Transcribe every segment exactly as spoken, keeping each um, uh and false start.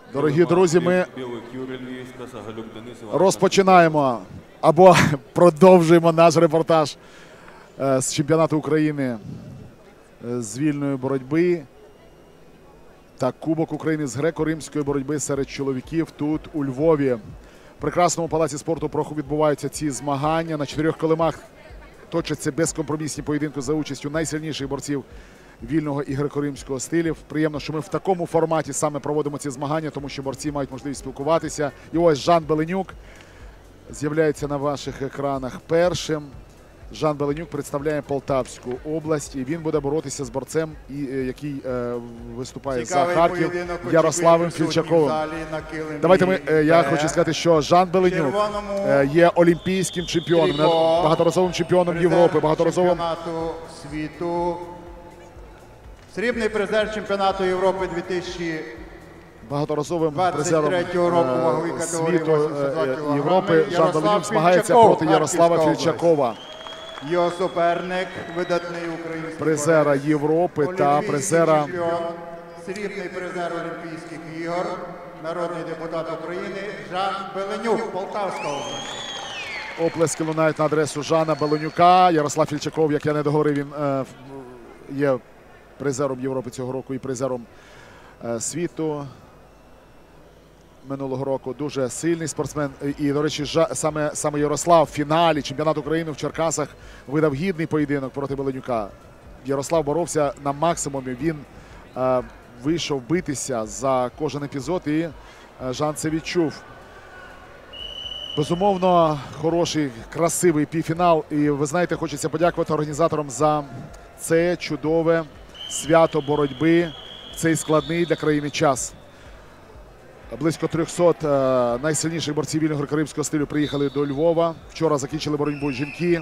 Дорогі друзі, ми розпочинаємо або продовжуємо наш репортаж з чемпіонату України з вільної боротьби та Кубок України з греко-римської боротьби серед чоловіків тут, у Львові. В прекрасному палаці спорту відбуваються ці змагання. На чотирьох килимах точаться безкомпромісні поєдинки за участю найсильніших борців вільного і греко-римського стилів. Приємно, що ми в такому форматі саме проводимо ці змагання, тому що борці мають можливість спілкуватися. І ось Жан Беленюк з'являється на ваших екранах першим. Жан Беленюк представляє Полтавську область, і він буде боротися з борцем, який е, виступає Цікавий за Харків, Ярославом Фільчаковим. Давайте ми, е, я хочу сказати, що Жан Беленюк е, є олімпійським чемпіоном, багаторазовим чемпіоном Європи, багаторазовим чемпіонату світу. Срібний призер чемпіонату Європи дві тисячі багаторазовим призером року світу Європи. Жан Беленюк змагається проти Ярослава Фільчакова, його суперник, видатний український призера Європи та призера, срібний призер Олімпійських ігор, народний депутат України Жан Беленюк, Полтавська область. Оплески лунають на адресу Жана Беленюка. Ярослав Фільчаков, як я не договорив, він е, є призером Європи цього року і призером е, світу минулого року. Дуже сильний спортсмен. І, до речі, жа, саме, саме Ярослав в фіналі чемпіонату України в Черкасах видав гідний поєдинок проти Беленюка. Ярослав боровся на максимумі. Він е, вийшов битися за кожен епізод, і е, Жан це відчув. Безумовно, хороший, красивий півфінал. І, ви знаєте, хочеться подякувати організаторам за це чудове свято боротьби в цей складний для країни час. Близько трьохсот е, найсильніших борців вільного греко-римського стилю приїхали до Львова. Вчора закінчили боротьбу жінки.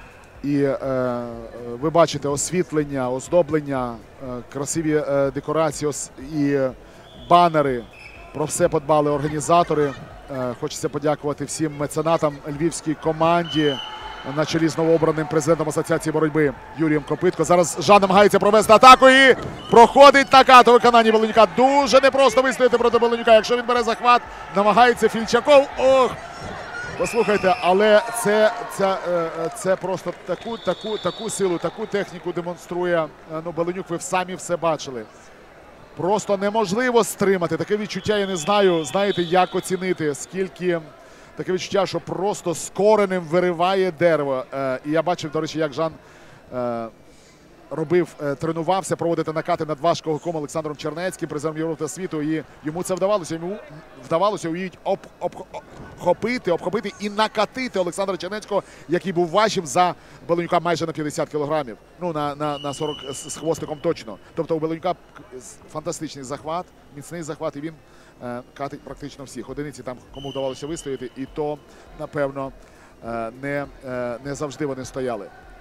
І е, ви бачите освітлення, оздоблення, е, красиві е, декорації і банери. Про все подбали організатори. Е, хочеться подякувати всім меценатам, львівській команді на чолі з новообраним президентом Асоціації боротьби Юрієм Копитко. Зараз Жан намагається провести атаку і проходить накат у виконанні Беленюка. Дуже непросто вистояти проти Беленюка. Якщо він бере захват, намагається Фільчаков. Ох! Послухайте, але це, це, це просто таку, таку, таку силу, таку техніку демонструє. Ну, Беленюк, ви самі все бачили. Просто неможливо стримати. Таке відчуття, я не знаю, знаєте, як оцінити, скільки... Таке відчуття, що просто з коренем вириває дерево. Е, і я бачив, до речі, як Жан е, робив, е, тренувався проводити накати над важкогоком Олександром Чернецьким, призером Європи та світу. І йому це вдавалося. Йому вдавалося уявіть, об, об, обхопити, обхопити і накатити Олександра Чернецького, який був важчим за Беленюка майже на п'ятдесят кілограмів. Ну, на, на, на сорок з, з хвостиком точно. Тобто у Беленюка фантастичний захват, міцний захват, і він катить практично всіх. Одиниці там, кому вдавалося вистояти, і то, напевно, не, не завжди вони стояли.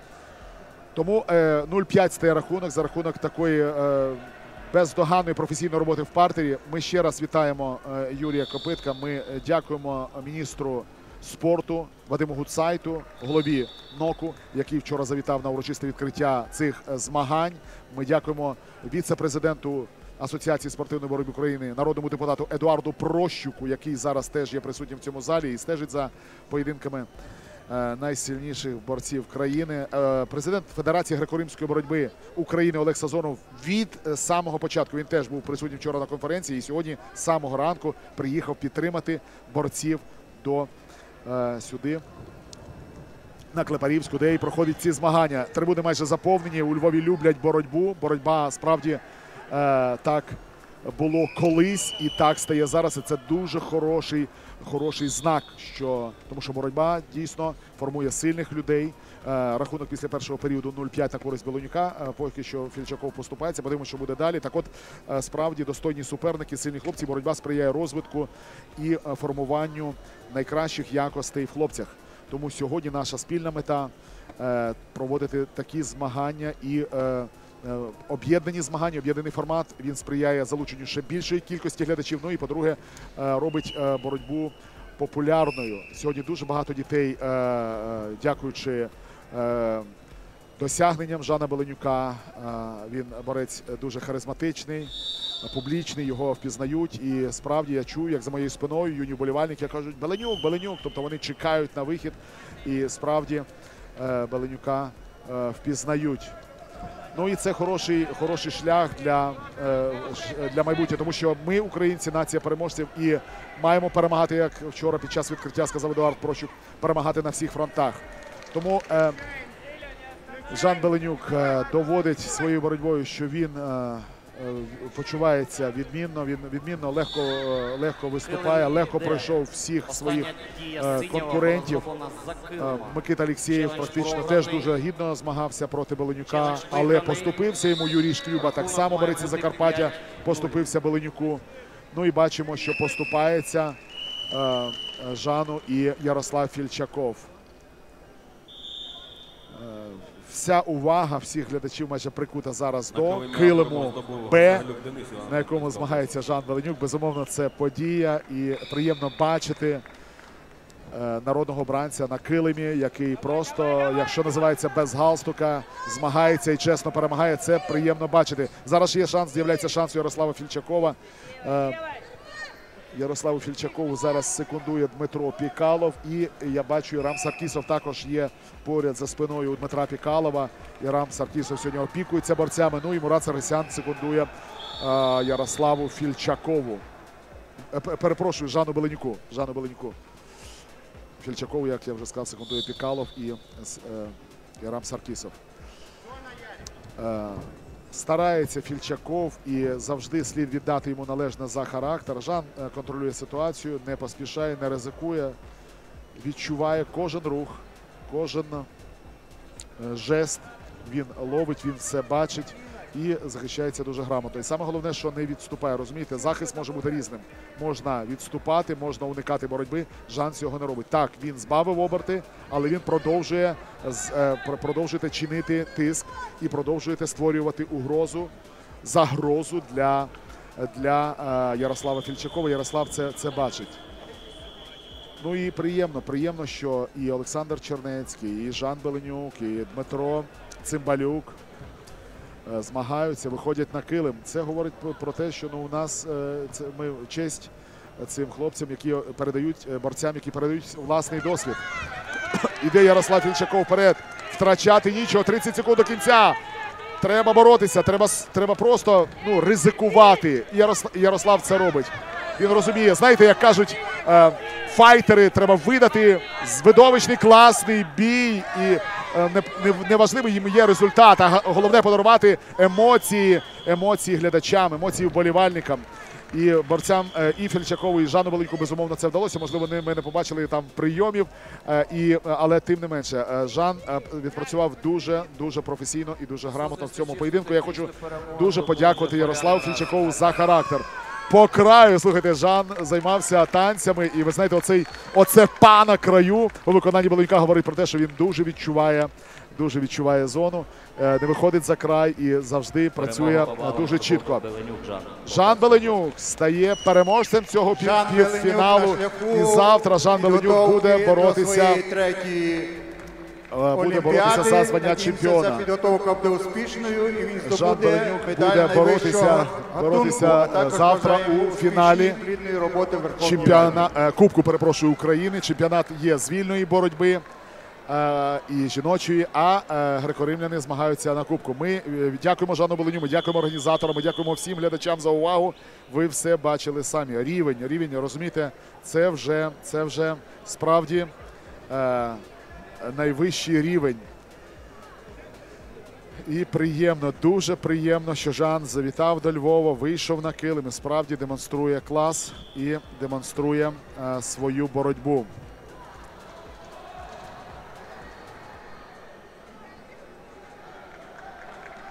Тому нуль п'ять стає рахунок за рахунок такої бездоганної професійної роботи в партері. Ми ще раз вітаємо Юрія Копитка. Ми дякуємо міністру спорту Вадиму Гудсайту, голові НОКу, який вчора завітав на урочисте відкриття цих змагань. Ми дякуємо віце-президенту Асоціації спортивної боротьби України, народному депутату Едуарду Прощуку, який зараз теж є присутнім в цьому залі і стежить за поєдинками е, найсильніших борців країни. Е, президент Федерації греко-римської боротьби України Олег Сазонов від самого початку, він теж був присутній вчора на конференції і сьогодні з самого ранку приїхав підтримати борців до е, сюди, на Клепарівську, де і проходять ці змагання. Трибуни майже заповнені, у Львові люблять боротьбу. Боротьба справді Е, так було колись і так стає зараз. І це дуже хороший, хороший знак, що, тому що боротьба дійсно формує сильних людей. Е, рахунок після першого періоду нуль п'ять на користь Беленюка. Е, поки що Фільчаков поступається. Подивимося, що буде далі. Так от, е, справді, достойні суперники, сильні хлопці. Боротьба сприяє розвитку і е, формуванню найкращих якостей в хлопцях. Тому сьогодні наша спільна мета е, проводити такі змагання і е, об'єднані змагання, об'єднаний формат. Він сприяє залученню ще більшої кількості глядачів. Ну і, по-друге, робить боротьбу популярною. Сьогодні дуже багато дітей, дякуючи досягненням Жана Беленюка. Він борець дуже харизматичний, публічний, його впізнають. І справді я чую, як за моєю спиною юні вболівальники кажуть «Беленюк, Беленюк», тобто вони чекають на вихід. І справді Беленюка впізнають. Ну і це хороший, хороший шлях для, для майбутнього, тому що ми, українці, нація переможців, і маємо перемагати, як вчора під час відкриття сказав Едуард Прощук, перемагати на всіх фронтах. Тому е, Жан Беленюк е, доводить своєю боротьбою, що він е, е, почувається відмінно, він відмінно, легко, е, легко виступає, легко пройшов всіх своїх е, конкурентів. Е, Микита Алєксєєв практично теж дуже гідно змагався проти Беленюка, але поступився йому Юрій Шклюба, так само борець Закарпаття, поступився Беленюку. Ну і бачимо, що поступається е, Жану і Ярослав Фільчаков. Вся увага всіх глядачів майже прикута зараз до килиму Б, на якому змагається Жан Беленюк. Безумовно, це подія і приємно бачити народного бранця на килимі, який просто, якщо називається без галстука, змагається і чесно перемагає. Це приємно бачити. Зараз є шанс, з'являється шанс у Ярослава Фільчакова. Ярославу Фільчакову зараз секундує Дмитро Пікалов. І я бачу, Ірам Саркісов також є поряд за спиною у Дмитра Пікалова. Ірам Саркісов сьогодні опікується борцями. Ну і Мурат Саргсян секундує а, Ярославу Фільчакову. Перепрошую, Жану Беленюку. Жану Беленюку. Фільчакову, як я вже сказав, секундує Пікалов і е, Ірам Саркісов. Е, Старається Фільчаков і завжди слід віддати йому належне за характер. Жан контролює ситуацію, не поспішає, не ризикує, відчуває кожен рух, кожен жест. Він ловить, він все бачить і захищається дуже грамотно. І саме головне, що не відступає. Розумієте, захист може бути різним. Можна відступати, можна уникати боротьби. Жан цього не робить. Так, він збавив оберти, але він продовжує, продовжує чинити тиск і продовжує створювати угрозу, загрозу для, для Ярослава Фільчакова. Ярослав це, це бачить. Ну і приємно, приємно, що і Олександр Чернецький, і Жан Беленюк, і Дмитро Цимбалюк змагаються, виходять на килим. Це говорить про те, що ну, у нас це, ми честь цим хлопцям, які передають, борцям, які передають власний досвід. Іде Ярослав Фільчаков вперед. Втрачати нічого. тридцять секунд до кінця. Треба боротися, треба, треба просто ну, ризикувати. І Ярослав, Ярослав це робить. Він розуміє, знаєте, як кажуть е, файтери, треба видати видовищний класний бій. І неважливо їм є результат, а головне подарувати емоції, емоції глядачам, емоції вболівальникам. І борцям і Фільчакову, і Жану Беленюку, безумовно, це вдалося. Можливо, ми не побачили там прийомів, і, але тим не менше, Жан відпрацював дуже-дуже професійно і дуже грамотно в цьому поєдинку. Я хочу дуже подякувати Ярославу Фільчакову за характер. По краю, слухайте, Жан займався танцями, і ви знаєте, оцей, оце па на краю у виконанні Беленюка говорить про те, що він дуже відчуває, дуже відчуває зону, не виходить за край і завжди працює дуже чітко. Жан Беленюк стає переможцем цього півфіналу, і завтра Жан Беленюк буде боротися. Буде боротися за звання чемпіона. Підготовка буде успішною, і він Жан здобуде Беленюк медаль буде боротися, боротися завтра у фіналі чемпіона, Кубку, перепрошую, України. Чемпіонат є з вільної боротьби і жіночої, а греко-римляни змагаються на Кубку. Ми дякуємо Жану Беленюку, ми дякуємо організаторам, ми дякуємо всім глядачам за увагу. Ви все бачили самі. Рівень, рівень, розумієте, це вже, це вже справді найвищий рівень. І приємно, дуже приємно, що Жан завітав до Львова, вийшов на килим і справді демонструє клас і демонструє свою боротьбу.